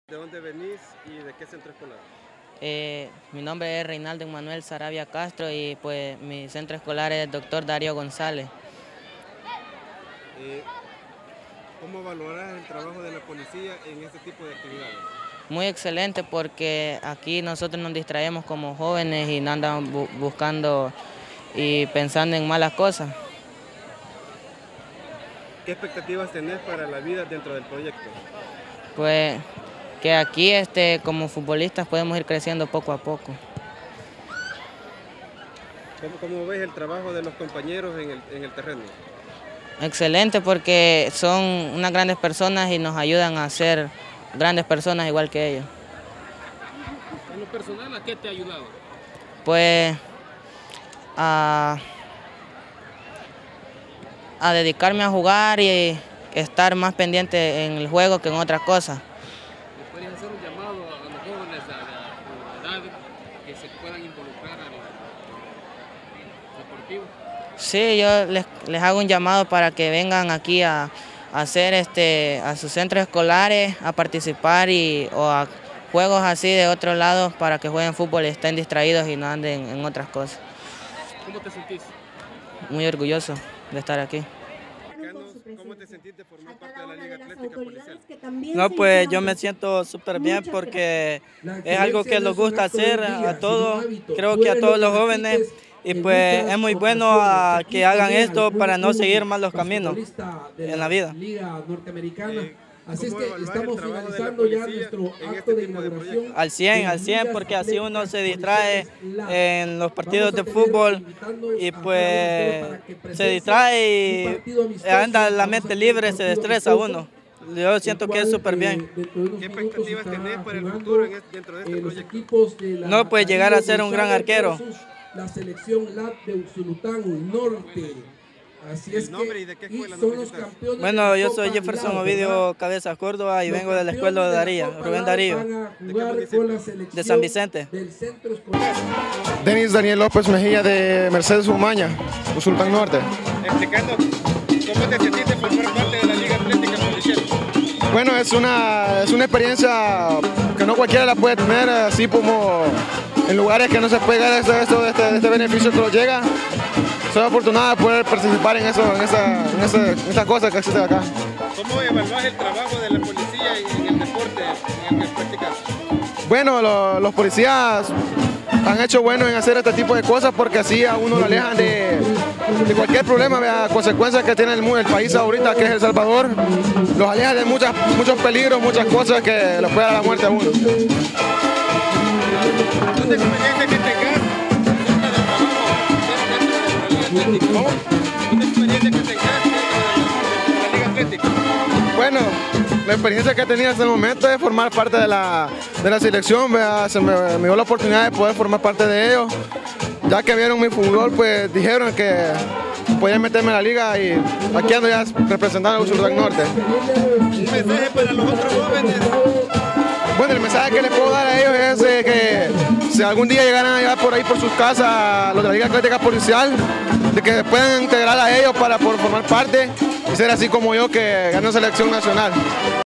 ¿De dónde venís y de qué centro escolar? Mi nombre es Reinaldo Manuel Sarabia Castro y pues mi centro escolar es Dr. Darío González. ¿Cómo valoras el trabajo de la policía en este tipo de actividades? Muy excelente porque aquí nosotros nos distraemos como jóvenes y no andamos buscando y pensando en malas cosas. ¿Qué expectativas tenés para la vida dentro del proyecto? Pues que aquí como futbolistas podemos ir creciendo poco a poco. ¿Cómo ves el trabajo de los compañeros en el terreno? Excelente porque son unas grandes personas y nos ayudan a ser grandes personas igual que ellos. En lo personal, ¿a qué te ayudaba? Pues a dedicarme a jugar y estar más pendiente en el juego que en otras cosas. ¿Podrías hacer un llamado a los jóvenes de edad que se puedan involucrar al deportivo? Sí, yo les hago un llamado para que vengan aquí a hacer a sus centros escolares, a participar o a juegos así de otros lados para que jueguen fútbol y estén distraídos y no anden en otras cosas. ¿Cómo te sentís? Muy orgulloso de estar aquí. ¿Cómo te sentís de formar parte de la Liga Atlética Policial? No, pues yo me siento súper bien porque es algo que nos gusta hacer a todos, creo que a todos los jóvenes, y pues es muy bueno que hagan esto para no seguir malos caminos en la vida. Así es que estamos finalizando ya nuestro acto de inauguración. Al 100, porque así uno se distrae en los partidos de fútbol y pues se distrae y anda la mente libre, se destresa uno. Yo siento que es súper bien. ¿Qué expectativas tenés para el futuro dentro de este proyecto? No, pues llegar a ser un gran arquero. La selección LAT de Usulután Norte. Así es nombre y de qué escuela son los campeones. Bueno, yo soy Jefferson Ovidio Cabezas Córdoba y vengo de la escuela de Darío, Rubén Darío, de San Vicente. Denis Daniel López Mejía de Mercedes Umaña, Usulután Norte. Explicando cómo te sentiste formar parte de la Liga Atlética Policial. Bueno, es una experiencia que no cualquiera la puede tener, así como en lugares que no se puede llegar a este beneficio que nos llega. Soy afortunado de poder participar en esas cosas que existen acá. ¿Cómo evaluás el trabajo de la policía en el deporte en el que practicas? Bueno, los policías han hecho bueno en hacer este tipo de cosas porque así a uno lo alejan de cualquier problema, consecuencias que tiene el país ahorita, que es El Salvador. Los alejan de muchos peligros, muchas cosas que le pueden dar la muerte a uno. ¿Dónde experiencia que tengas? ¿Cómo? ¿Una experiencia que tengas dentro de la Liga Atlética? Bueno, la experiencia que he tenido hasta el momento es formar parte de la selección. Se me dio la oportunidad de poder formar parte de ellos. Ya que vieron mi fútbol, pues dijeron que podían meterme en la liga y aquí ando ya representando a Usulután Norte. ¿Un mensaje para los otros jóvenes? Bueno, el mensaje que les puedo dar a ellos es que si algún día llegaran a llegar por ahí por sus casas los de la Liga Atlética Policial, de que puedan integrar a ellos para poder formar parte y ser así como yo, que gane selección nacional.